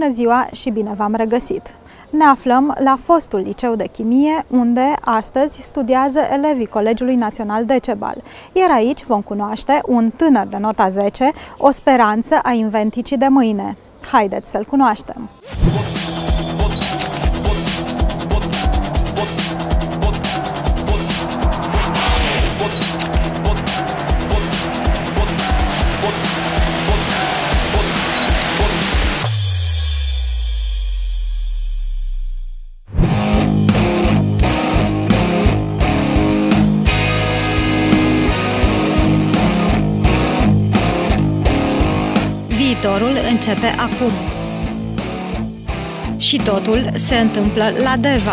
Bună ziua și bine v-am regăsit! Ne aflăm la fostul liceu de chimie, unde astăzi studiază elevii Colegiului Național Decebal. Iar aici vom cunoaște un tânăr de nota 10, o speranță a inventicii de mâine. Haideți să-l cunoaștem! Viitorul începe acum. Și totul se întâmplă la Deva.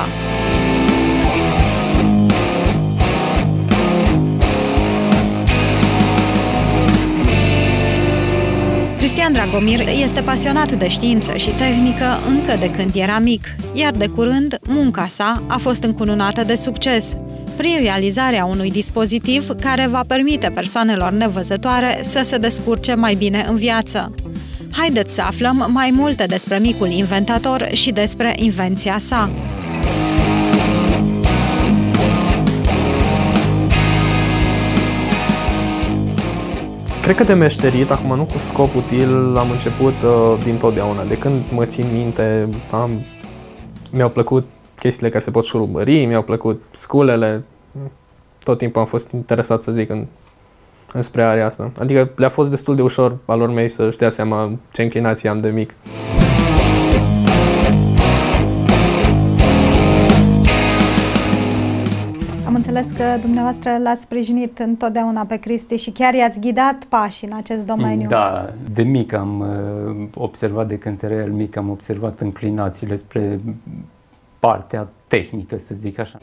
Cristian Dragomir este pasionat de știință și tehnică încă de când era mic, iar de curând munca sa a fost încununată de succes, prin realizarea unui dispozitiv care va permite persoanelor nevăzătoare să se descurce mai bine în viață. Haideți să aflăm mai multe despre micul inventator și despre invenția sa. Cred că de meșterit, acum nu cu scop util, am început dintotdeauna. De când mă țin minte, mi-au plăcut chestiile care se pot șurubări, mi-au plăcut sculele. Tot timpul am fost interesat, să zic, înspre area asta. Adică le-a fost destul de ușor alor mei să-și dea seama ce inclinații am de mic. Am înțeles că dumneavoastră l-ați sprijinit întotdeauna pe Cristi și chiar i-ați ghidat pașii în acest domeniu. Da, de mic am observat, de când era el mic, am observat înclinațiile spre partea tehnică, să zic așa.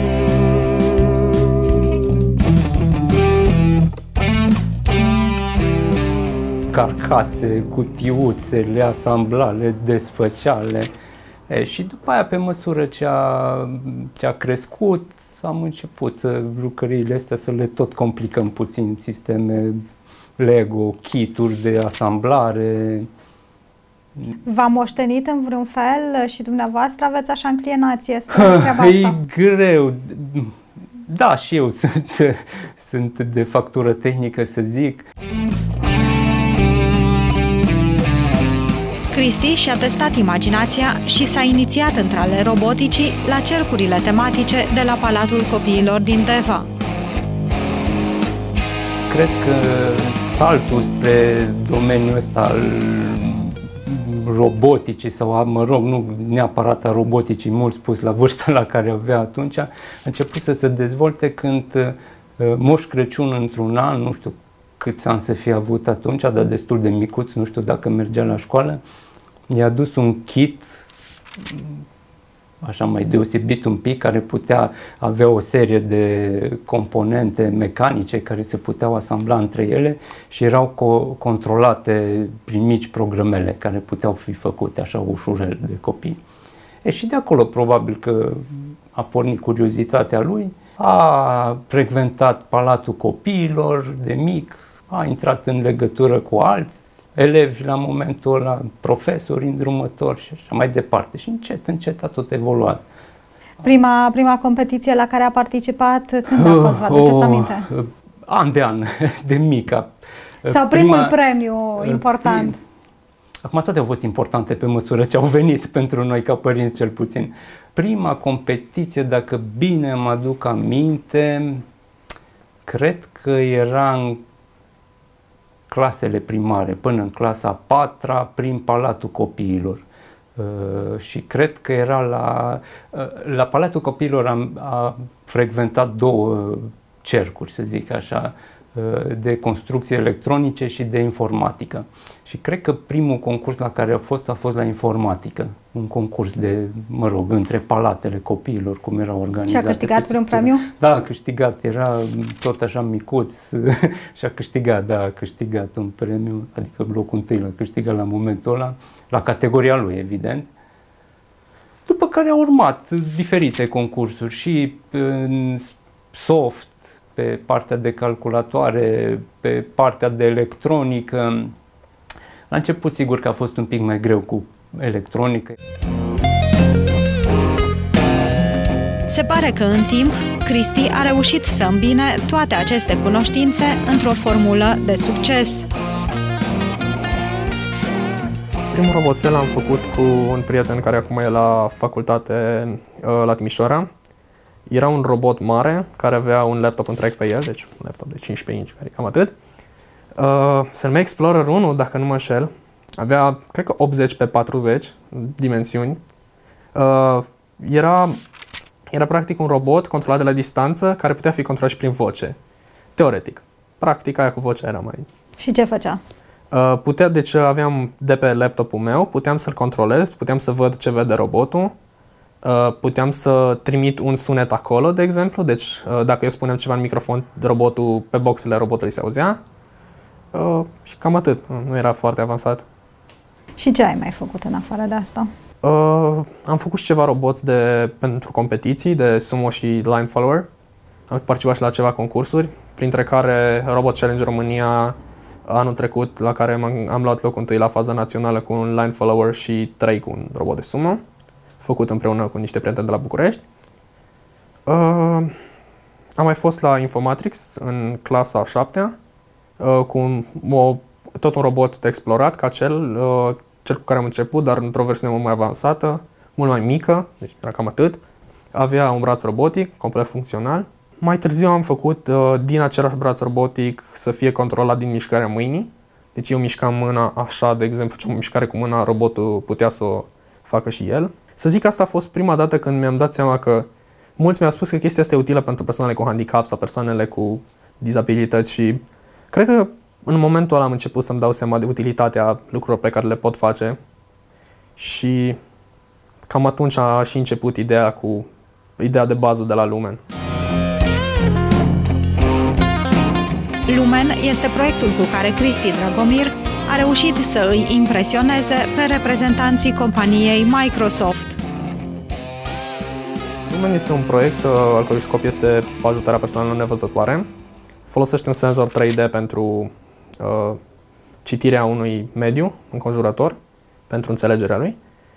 Carcase, cutiuțe, le asambla, le desfăcea, și după aia, pe măsură ce a crescut, am început lucrările astea să le tot complicăm puțin, sisteme Lego, kituri de asamblare. V-a moștenit în vreun fel și dumneavoastră aveți așa înclinație spre treaba asta? E greu. Da, și eu sunt de factură tehnică, să zic. Cristi și-a testat imaginația și s-a inițiat între ale roboticii la cercurile tematice de la Palatul Copiilor din Deva. Cred că saltul spre domeniul ăsta al roboticii sau, mă rog, nu neapărat a roboticii, mult spus, la vârsta la care avea atunci, a început să se dezvolte când Moș Crăciun, într-un an, nu știu câți ani să fie avut atunci, dar destul de micuț, nu știu dacă mergea la școală, i-a adus un kit așa mai deosebit un pic, care putea avea o serie de componente mecanice care se puteau asambla între ele și erau controlate prin mici programele care puteau fi făcute așa ușurel de copii. Și de acolo probabil că a pornit curiozitatea lui, a frecventat Palatul Copiilor de mic, a intrat în legătură cu alți elevi la momentul ăla, profesori îndrumători și așa mai departe. Și încet, încet a tot evoluat. Prima competiție la care a participat, când a fost, vă aduceți aminte? An de an, de mică. Sau primul premiu important? Acum toate au fost importante pe măsură ce au venit pentru noi ca părinți, cel puțin. Prima competiție, dacă bine mă aduc aminte, cred că era în clasele primare, până în clasa 4-a, prin Palatul Copiilor. Și cred că era la Palatul Copiilor a frecventat două cercuri, să zic așa, de construcții electronice și de informatică. Și cred că primul concurs la care a fost la informatică. Un concurs de, mă rog, între palatele copiilor, cum era organizat. Și a câștigat vreun premiu? Da, a câștigat. Era tot așa micuț și a câștigat un premiu, adică locul întâi l-a câștigat la momentul ăla, la categoria lui, evident. După care au urmat diferite concursuri și în soft, pe partea de calculatoare, pe partea de electronică. La început, sigur că a fost un pic mai greu cu electronică. Se pare că în timp, Cristi a reușit să îmbine toate aceste cunoștințe într-o formulă de succes. Primul roboțel l-am făcut cu un prieten care acum e la facultate la Timișoara. Era un robot mare care avea un laptop întreg pe el, deci un laptop de 15 inch, care e cam atât. Se numea Explorer 1, dacă nu mă înșel. Avea, cred că 80 pe 40 dimensiuni. Era practic un robot controlat de la distanță, care putea fi controlat și prin voce. Teoretic. Practic, aia cu vocea era mai... Și ce făcea? Deci aveam de pe laptopul meu, puteam să-l controlez, puteam să văd ce vede robotul, puteam să trimit un sunet acolo, de exemplu, deci dacă eu spuneam ceva în microfon, robotul, pe boxele robotului se auzea. Și cam atât, nu era foarte avansat. Și ce ai mai făcut în afară de asta? Am făcut și ceva roboți pentru competiții, de sumo și line follower. Am participat și la ceva concursuri, printre care Robot Challenge România anul trecut, la care am luat locul întâi la faza națională cu un line follower și 3 cu un robot de sumo, făcut împreună cu niște prieteni de la București. Am mai fost la Infomatrix în clasa a 7-a, cu tot un robot de explorat ca cel cu care am început, dar într-o versiune mult mai avansată, mult mai mică, deci era cam atât. Avea un braț robotic, complet funcțional. Mai târziu am făcut din același braț robotic să fie controlat din mișcarea mâinii. Deci eu mișcam mâna așa, de exemplu, făceam o mișcare cu mâna, robotul putea să o facă și el. Să zic că asta a fost prima dată când mi-am dat seama că mulți mi-au spus că chestia asta e utilă pentru persoanele cu handicap sau persoanele cu dizabilități și cred că în momentul ăla am început să-mi dau seama de utilitatea lucrurilor pe care le pot face și cam atunci a și început ideea de bază de la Lumen. Lumen este proiectul cu care Cristi Dragomir a reușit să îi impresioneze pe reprezentanții companiei Microsoft. Lumen este un proiect al cărui scop este ajutarea persoanelor nevăzătoare. Folosește un senzor 3D pentru citirea unui mediu înconjurător, pentru înțelegerea lui.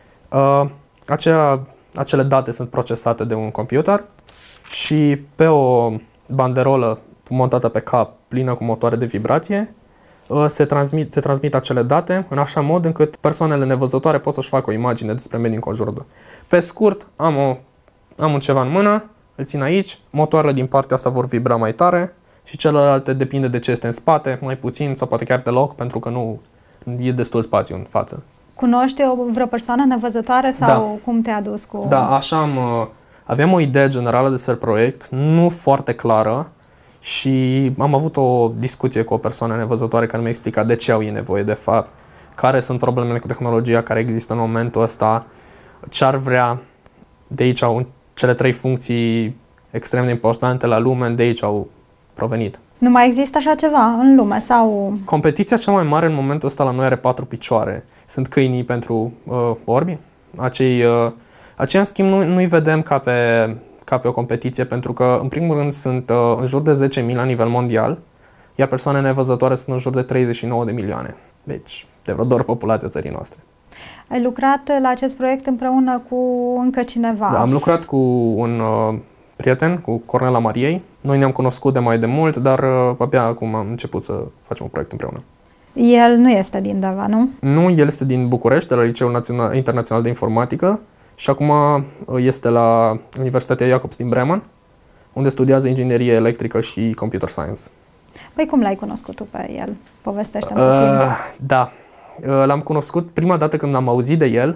Acele date sunt procesate de un computer și pe o banderolă montată pe cap, plină cu motoare de vibrație, se transmit acele date în așa mod încât persoanele nevăzătoare pot să-și facă o imagine despre mediul înconjurător. Pe scurt, am un ceva în mână, îl țin aici, motoarele din partea asta vor vibra mai tare și celelalte depinde de ce este în spate, mai puțin sau poate chiar deloc, pentru că nu e destul spațiu în față. Cunoști vreo persoană nevăzătoare sau Da. cum te-a dus cu... Da, așa aveam o idee generală despre proiect, nu foarte clară, și am avut o discuție cu o persoană nevăzătoare care mi-a explicat de ce au ei nevoie de fapt, care sunt problemele cu tehnologia care există în momentul ăsta, ce ar vrea. De aici cele 3 funcții extrem de importante la Lumen, de aici au provenit. Nu mai există așa ceva în lume sau... Competiția cea mai mare în momentul ăsta la noi are 4 picioare. Sunt câinii pentru orbi. Aceia, în schimb, nu-i vedem ca pe o competiție, pentru că, în primul rând, sunt în jur de 10.000 la nivel mondial, iar persoane nevăzătoare sunt în jur de 39 de milioane. Deci, de vreo doar populația țării noastre. Ai lucrat la acest proiect împreună cu încă cineva? Da, am lucrat cu un prieten, cu Cornela Mariei. Noi ne-am cunoscut de mai de mult, dar abia acum am început să facem un proiect împreună. El nu este din Deva, nu? Nu, el este din București, de la Liceul Internațional de Informatică și acum este la Universitatea Jacobs din Bremen, unde studiază inginerie electrică și computer science. Păi cum l-ai cunoscut tu pe el? Povestește-mi puțin. Da, l-am cunoscut prima dată când am auzit de el,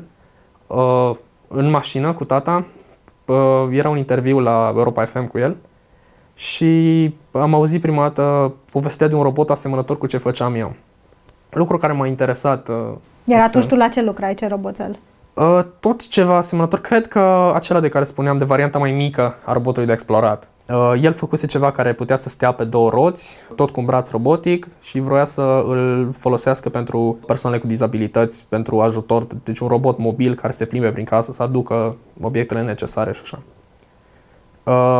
în mașină cu tata. Era un interviu la Europa FM cu el și am auzit prima dată povestea de un robot asemănător cu ce făceam eu. Lucru care m-a interesat. Iar atunci tu la ce lucrai? Ce roboțel? Tot ceva asemănător. Cred că acela de care spuneam, de varianta mai mică a robotului de explorat. El făcuse ceva care putea să stea pe 2 roți, tot cu un braț robotic și vroia să îl folosească pentru persoanele cu dizabilități, pentru ajutor, deci un robot mobil care se plimbe prin casă, să aducă obiectele necesare și așa.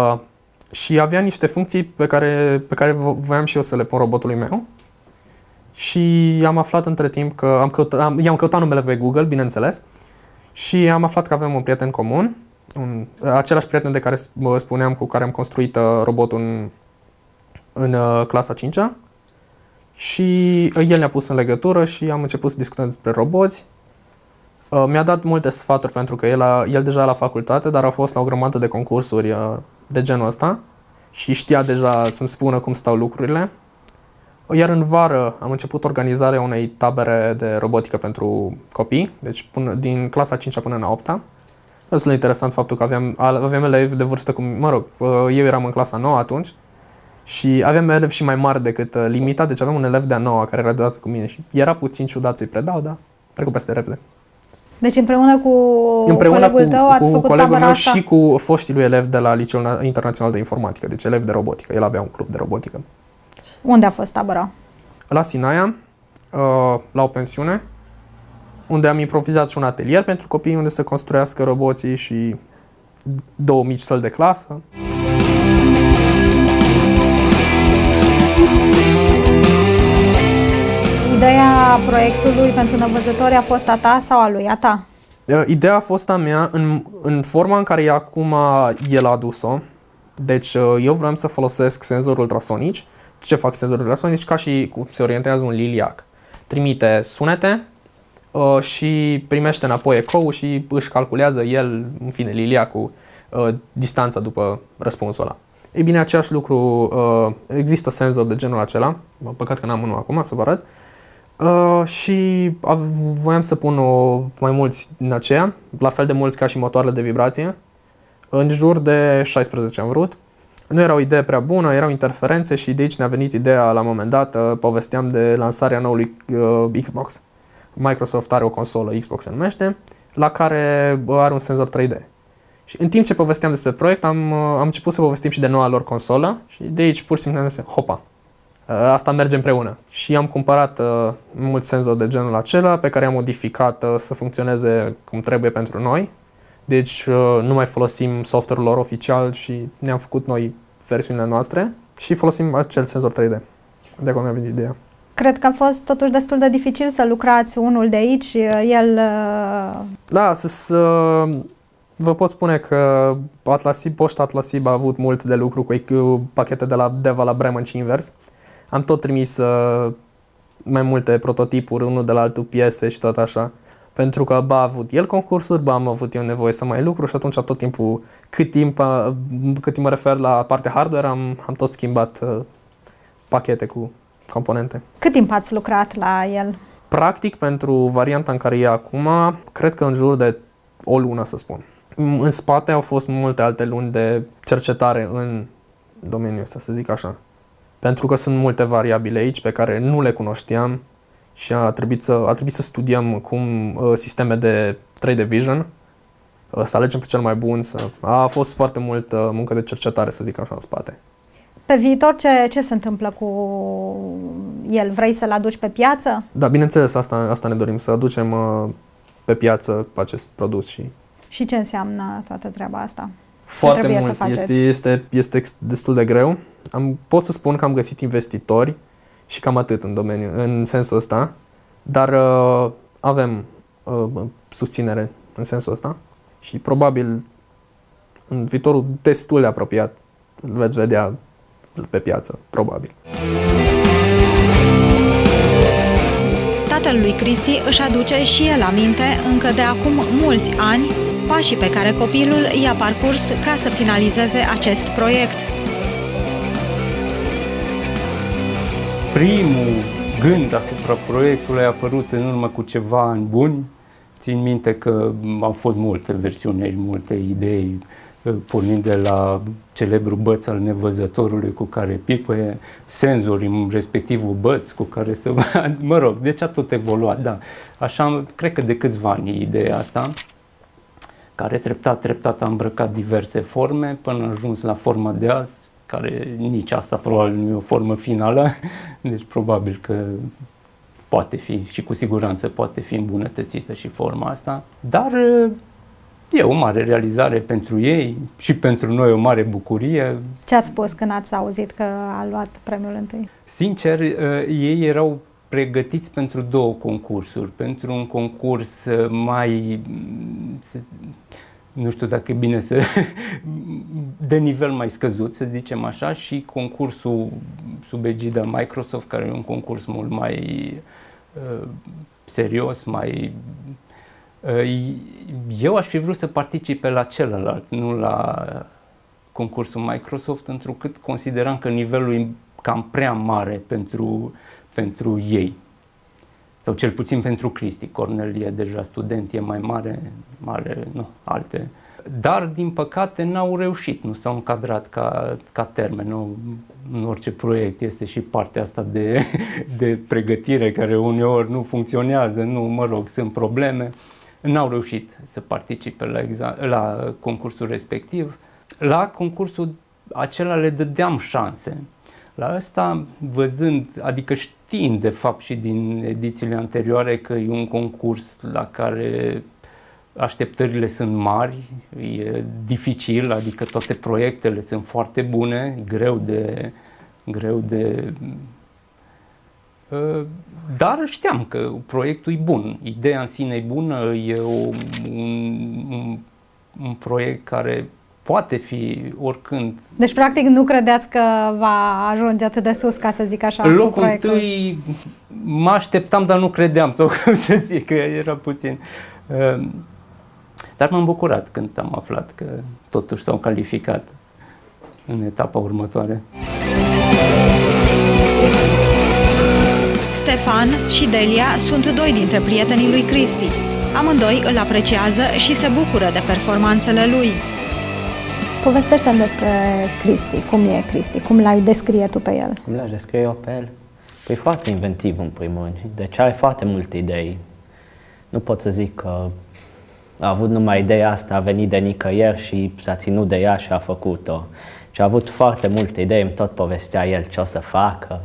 Și avea niște funcții pe care voiam și eu să le pun robotului meu Și am aflat între timp că i-am căutat numele pe Google, bineînțeles, și am aflat că avem un prieten comun, același prieten de care spuneam cu care am construit robotul în clasa 5-a. Și el ne-a pus în legătură și am început să discutăm despre roboți. Mi-a dat multe sfaturi pentru că el deja la facultate, dar a fost la o grămadă de concursuri de genul ăsta și știa deja să-mi spună cum stau lucrurile. Iar în vară am început organizarea unei tabere de robotică pentru copii, deci din clasa 5-a până în 8-a. Destul de interesant faptul că aveam elevi de vârstă eu eram în clasa 9 atunci și aveam elevi și mai mari decât limita, deci aveam un elev de-a 9-a care era deodată cu mine și era puțin ciudat să-i predau, dar trecut peste repede. Deci împreună cu colegul tău ați făcut colegul meu asta? Și cu foștii lui elevi de la Liceul Internațional de Informatică, deci elevi de robotică. El avea un club de robotică. Unde a fost tabăra? La Sinaia, la o pensiune, unde am improvizat și un atelier pentru copii unde să construiască roboții și 2 mici săli de clasă. Ideea proiectului pentru nevăzători a fost a ta sau a lui? A ta? Ideea a fost a mea în forma în care e acum el a adus-o. Deci eu vreau să folosesc senzori ultrasonici. Ce fac senzorii ultrasonici? Ca și cum se orientează un liliac. Trimite sunete și primește înapoi ecoul și își calculează el, în fine, liliacul, distanța după răspunsul ăla. Ei bine, același lucru, există senzori de genul acela, păcat că n-am unul acum să vă arăt, și voiam să pun mai mulți din aceea, la fel de mulți ca și motoarele de vibrație, în jur de 16 am vrut. Nu era o idee prea bună, erau interferențe și de aici ne-a venit ideea la un moment dat, povesteam de lansarea noului Xbox. Microsoft are o consolă, Xbox se numește, la care are un senzor 3D. Și în timp ce povesteam despre proiect, am început să povestim și de noua lor consolă și de aici pur și simplu am zis, hopa, asta merge împreună. Și am cumpărat mulți senzori de genul acela pe care am modificat să funcționeze cum trebuie pentru noi. Deci nu mai folosim software-ul lor oficial și ne-am făcut noi versiunile noastre și folosim acel senzor 3D. De acolo mi-a venit ideea. Cred că a fost totuși destul de dificil să lucrați unul de aici, el... Da, vă pot spune că Poșta Atlasib a avut mult de lucru cu pachete de la Deva la Bremen și invers. Am tot trimis mai multe prototipuri, unul de la altul, piese și tot așa. Pentru că a avut el concursuri, am avut eu nevoie să mai lucru și atunci tot timpul, cât timp mă refer la partea hardware, am tot schimbat pachete cu componente. Cât timp ați lucrat la el? Practic, pentru varianta în care e acum, cred că în jur de o lună, să spun. În spate au fost multe alte luni de cercetare în domeniul ăsta, să zic așa. Pentru că sunt multe variabile aici pe care nu le cunoșteam și a trebuit să studiem sisteme de 3D Vision, să alegem pe cel mai bun. A fost foarte multă muncă de cercetare, să zic așa, în spate. Pe viitor ce se întâmplă cu el? Vrei să-l aduci pe piață? Da, bineînțeles, asta ne dorim, să aducem pe piață acest produs. Și ce înseamnă toată treaba asta? Foarte mult. Este destul de greu. Pot să spun că am găsit investitori și cam atât în domeniu, în sensul ăsta, dar avem susținere în sensul ăsta și probabil în viitorul destul de apropiat îl veți vedea pe piață, probabil. Tatăl lui Cristi își aduce și el aminte încă de acum mulți ani pașii pe care copilul i-a parcurs ca să finalizeze acest proiect. Primul gând asupra proiectului a apărut în urmă cu ceva ani buni. Țin minte că au fost multe versiuni aici, multe idei, pornind de la celebrul băț al nevăzătorului cu care pipăie, senzori, respectivul băț cu care să... Mă rog, deci a tot evoluat, da. Așa, cred că de câțiva ani ideea asta, care treptat a îmbrăcat diverse forme până a ajuns la forma de azi, care nici asta probabil nu e o formă finală, deci probabil că poate fi și cu siguranță poate fi îmbunătățită și forma asta, dar e o mare realizare pentru ei și pentru noi o mare bucurie. Ce ați spus când ați auzit că a luat premiul întâi? Sincer, ei erau pregătiți pentru două concursuri. Pentru un concurs mai, nu știu dacă e bine să, de nivel mai scăzut, să zicem așa, și concursul sub egida Microsoft, care e un concurs mult mai serios, mai... Eu aș fi vrut să participe la celălalt, nu la concursul Microsoft, întrucât consideram că nivelul e cam prea mare pentru ei. Sau cel puțin pentru Cristi. Cornel e deja student, e mai mare, nu, alte. Dar, din păcate, n-au reușit, nu s-au încadrat ca termen. Nu, în orice proiect este și partea asta de pregătire, care uneori nu funcționează, sunt probleme. N-au reușit să participe la concursul respectiv. La concursul acela le dădeam șanse. La ăsta, văzând, adică știind de fapt și din edițiile anterioare că e un concurs la care așteptările sunt mari, e dificil, adică toate proiectele sunt foarte bune, greu de dar știam că proiectul e bun, ideea în sine e bună, e un proiect care poate fi oricând. Deci, practic, nu credeați că va ajunge atât de sus, ca să zic așa, locul cu proiectul? Întâi mă așteptam, dar nu credeam, sau cum să zic, că era puțin. Dar m-am bucurat când am aflat că totuși s-au calificat în etapa următoare. Stefan și Delia sunt doi dintre prietenii lui Cristi. Amândoi îl apreciază și se bucură de performanțele lui. Povestește-mi despre Cristi. Cum e Cristi? Cum l-ai descrie tu pe el? Cum l-aș descrie eu pe el? Păi foarte inventiv în primul rând. Deci are foarte multe idei. Nu pot să zic că a avut numai ideea asta, a venit de nicăieri și s-a ținut de ea și a făcut-o. Și a avut foarte multe idei, îmi tot povestea el ce o să facă.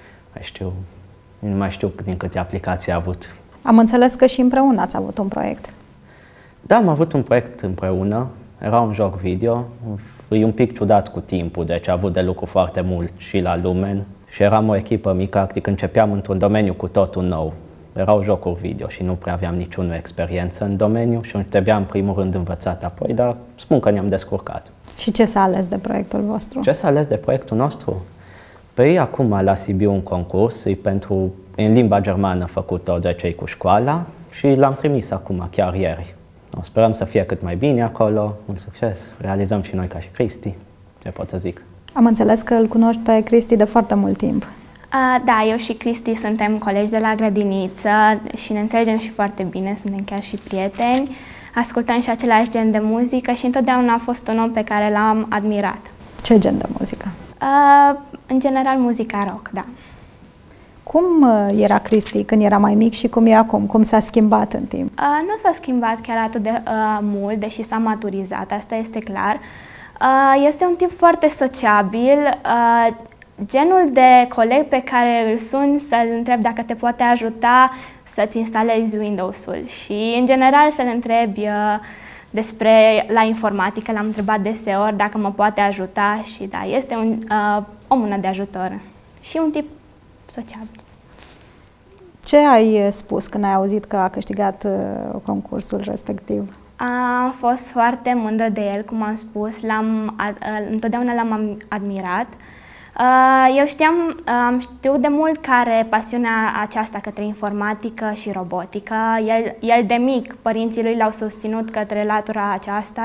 Nu mai știu din câte aplicații a avut. Am înțeles că și împreună ați avut un proiect. Da, am avut un proiect împreună. Era un joc video. E un pic ciudat cu timpul, deci a avut de lucru foarte mult și la Lumen. Și eram o echipă mică, adică începeam într-un domeniu cu totul nou. Erau jocuri video și nu prea aveam niciună experiență în domeniu și trebuia în primul rând învățat apoi, dar spun că ne-am descurcat. Și ce s-a ales de proiectul vostru? Ce s-a ales de proiectul nostru? Păi acum la Sibiu un concurs, în limba germană făcut-o de cei cu școala și l-am trimis acum, chiar ieri. Sperăm să fie cât mai bine acolo, mult succes, realizăm și noi ca și Cristi, ce pot să zic. Am înțeles că îl cunoști pe Cristi de foarte mult timp. Da, eu și Cristi suntem colegi de la grădiniță și ne înțelegem și foarte bine, suntem chiar și prieteni, ascultăm și același gen de muzică și întotdeauna a fost un om pe care l-am admirat. Ce gen de muzică? În general muzica rock, da. Cum era Cristi când era mai mic și cum e acum? Cum s-a schimbat în timp? Nu s-a schimbat chiar atât de mult, deși s-a maturizat, asta este clar. Este un tip foarte sociabil, genul de coleg pe care îl sun să-l întreb dacă te poate ajuta să-ți instalezi Windows-ul și, în general, să-l întrebi despre la informatică, l-am întrebat deseori dacă mă poate ajuta și da, este o mână de ajutor și un tip sociabil. Ce ai spus când ai auzit că a câștigat concursul respectiv? Am fost foarte mândră de el, cum am spus, întotdeauna l-am admirat. Eu am știut de mult că are pasiunea aceasta către informatică și robotică. El de mic, părinții lui l-au susținut către latura aceasta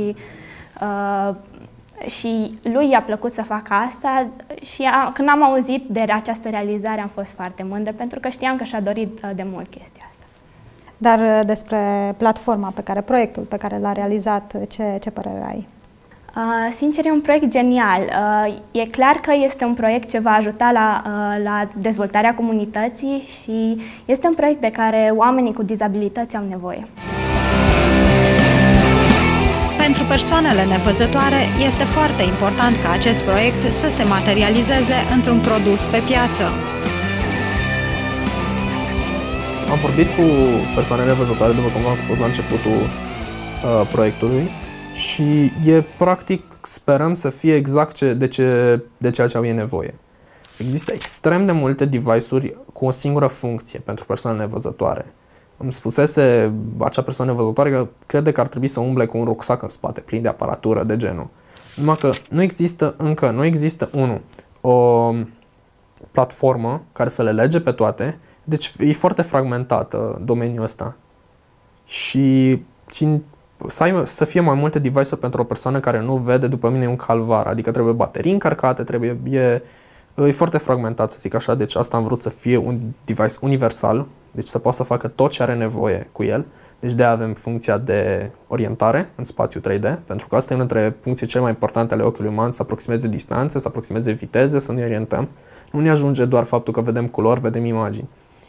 și lui i-a plăcut să facă asta și când am auzit de această realizare am fost foarte mândră pentru că știam că și-a dorit de mult chestia asta. Dar despre platforma proiectul pe care l-a realizat, ce părere ai? Sincer, e un proiect genial. E clar că este un proiect ce va ajuta la dezvoltarea comunității și este un proiect de care oamenii cu dizabilități au nevoie. Pentru persoanele nevăzătoare este foarte important ca acest proiect să se materializeze într-un produs pe piață. Am vorbit cu persoane nevăzătoare, după cum v-am spus la începutul proiectului, și practic sperăm să fie exact de ceea ce au ei nevoie. Există extrem de multe device-uri cu o singură funcție pentru persoanele nevăzătoare. Îmi spusese acea persoană nevăzătoare că crede că ar trebui să umble cu un rucsac în spate, plin de aparatură de genul. Numai că nu există o platformă care să le lege pe toate, deci e foarte fragmentată domeniul ăsta. Și să fie mai multe device-uri pentru o persoană care nu vede, după mine, e un calvar, adică trebuie baterii încărcate, e foarte fragmentat, să zic așa, deci asta am vrut să fie un device universal, deci să poată să facă tot ce are nevoie cu el. Deci de-aia avem funcția de orientare în spațiu 3D, pentru că asta e una dintre funcțiile cele mai importante ale ochiului uman, să aproximeze distanțe, să aproximeze viteze, să ne orientăm. Nu ne ajunge doar faptul că vedem culori, vedem imagini.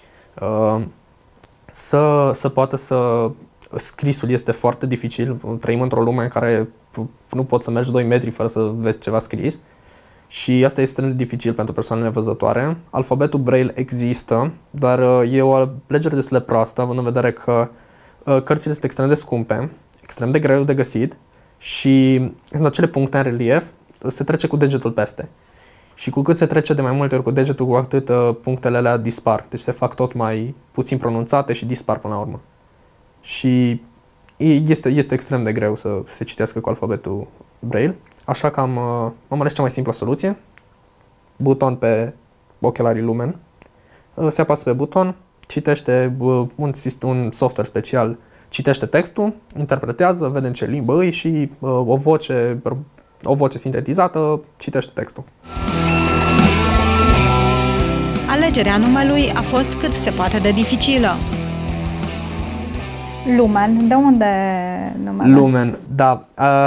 Să poată să... Scrisul este foarte dificil, trăim într-o lume în care nu poți să mergi 2 metri fără să vezi ceva scris. Și asta este extrem de dificil pentru persoanele nevăzătoare. Alfabetul Braille există, dar e o alegere destul de proastă, având în vedere că cărțile sunt extrem de scumpe, extrem de greu de găsit și sunt acele puncte în relief, se trece cu degetul peste. Și cu cât se trece de mai multe ori cu degetul, cu atât punctele alea dispar. Deci se fac tot mai puțin pronunțate și dispar până la urmă. Și este extrem de greu să se citească cu alfabetul Braille. Așa că am ales cea mai simplă soluție. Buton pe ochelarii Lumen. Se apasă pe buton, citește un software special, citește textul, interpretează, vede în ce limbă e și o voce sintetizată citește textul. Alegerea numelui a fost cât se poate de dificilă. Lumen, de unde numele? Lumen, da.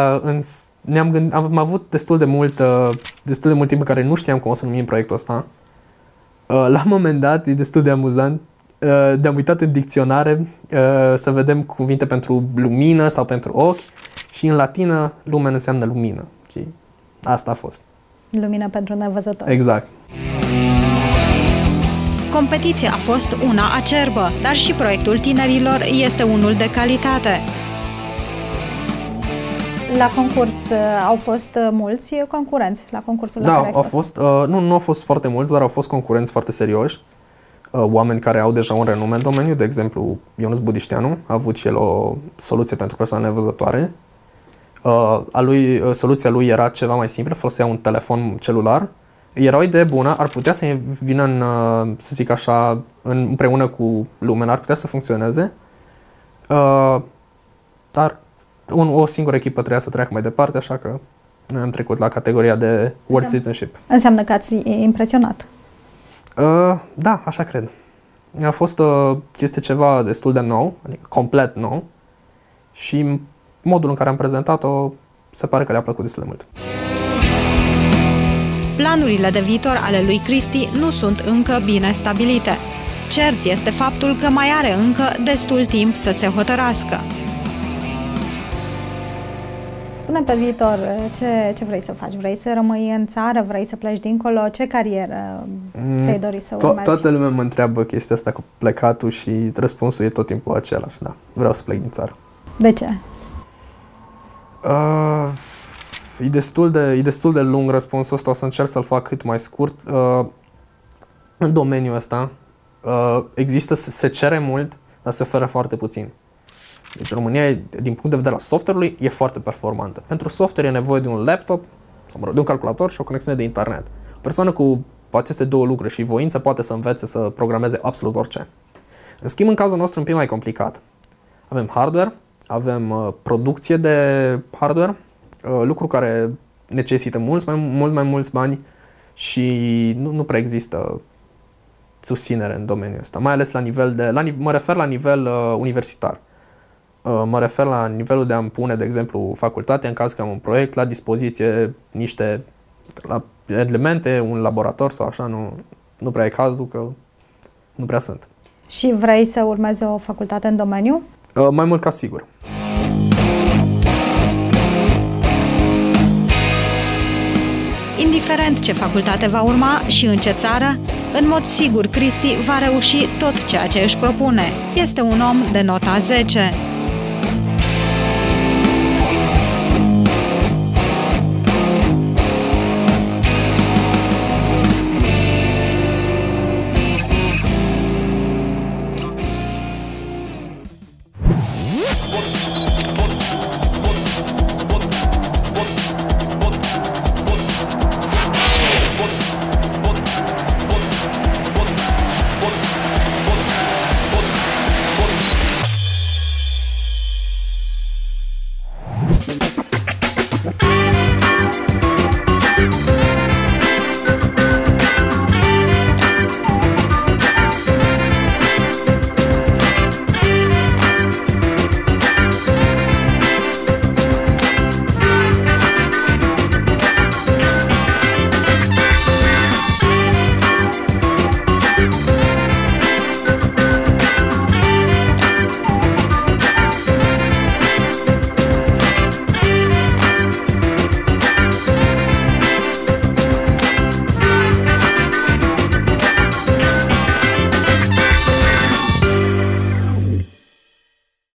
Am avut destul de mult timp în care nu știam cum o să numim proiectul ăsta. La un moment dat, e destul de amuzant, ne-am uitat în dicționare să vedem cuvinte pentru lumină sau pentru ochi și în latină lumen înseamnă lumină. Și asta a fost. Lumină pentru nevăzători. Exact. Competiția a fost una acerbă, dar și proiectul tinerilor este unul de calitate. La concurs au fost mulți concurenți la concursul la care au fost, nu au fost foarte mulți, dar au fost concurenți foarte serioși. Oameni care au deja un renume în domeniu, de exemplu Ionuț Budișteanu a avut și el o soluție pentru persoane nevăzătoare. Soluția lui era ceva mai simplă, folosea un telefon celular. Era o idee bună, ar putea să vină să zic așa, împreună cu Lumen, ar putea să funcționeze, dar o singură echipă trebuia să treacă mai departe, așa că noi am trecut la categoria de World Citizenship. Înseamnă că ați impresionat. Da, așa cred. Este ceva destul de nou, adică complet nou, și modul în care am prezentat-o se pare că le-a plăcut destul de mult. Planurile de viitor ale lui Cristi nu sunt încă bine stabilite. Cert este faptul că mai are încă destul timp să se hotărască. Spune pe viitor, ce vrei să faci? Vrei să rămâi în țară? Vrei să pleci dincolo? Ce carieră ți-ai dori să urmezi? Toată lumea mă întreabă chestia asta cu plecatul și răspunsul e tot timpul același. Da, vreau să plec din țară. De ce? E destul de lung răspunsul ăsta, o să încerc să-l fac cât mai scurt. În domeniul ăsta se cere mult, dar se oferă foarte puțin. Deci România, din punct de vedere al software-ului, e foarte performantă. Pentru software e nevoie de un laptop, sau de un calculator și o conexiune de internet. O persoană cu aceste două lucruri și voință poate să învețe să programeze absolut orice. În schimb, în cazul nostru, e un pic mai complicat. Avem hardware, avem producție de hardware, lucru care necesită mult mai mulți bani și nu prea există susținere în domeniul ăsta, mai ales mă refer la nivel universitar. Mă refer la nivelul de a-mi pune, de exemplu, facultatea, în caz că am un proiect, la dispoziție niște elemente, un laborator sau așa, nu prea e cazul, că nu prea sunt. Și vrei să urmezi o facultate în domeniu? Mai mult ca sigur. Indiferent ce facultate va urma și în ce țară, în mod sigur Cristi va reuși tot ceea ce își propune. Este un om de nota 10.